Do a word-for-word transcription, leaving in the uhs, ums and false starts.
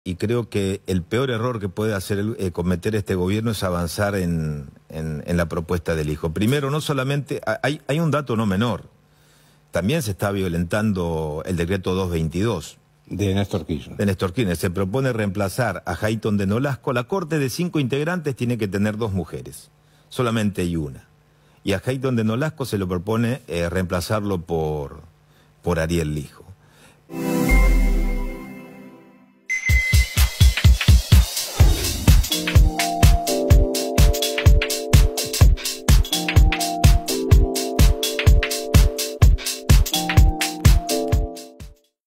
y creo que el peor error que puede hacer eh, cometer este gobierno es avanzar en, en, en la propuesta del hijo. Primero, no solamente, hay, hay un dato no menor, también se está violentando el decreto doscientos veintidós. De Néstor Kirchner. De Néstor Kirchner. Se propone reemplazar a Hayton de Nolasco. La corte de cinco integrantes tiene que tener dos mujeres, solamente hay una. Y a Hayton de Nolasco se le propone eh, reemplazarlo por, por Ariel Lijo.